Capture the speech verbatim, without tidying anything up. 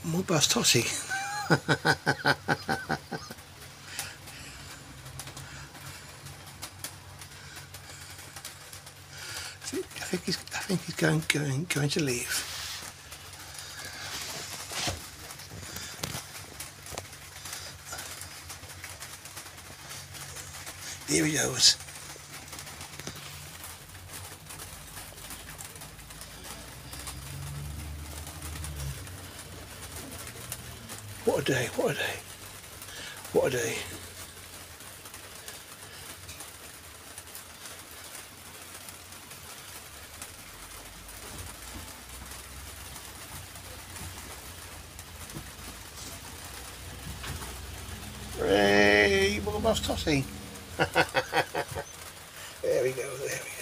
More bus totty. I think he's I think he's going going going to leave. Here he goes. What a day, what a day. What a day. Hey, what about Totty? There we go, there we go.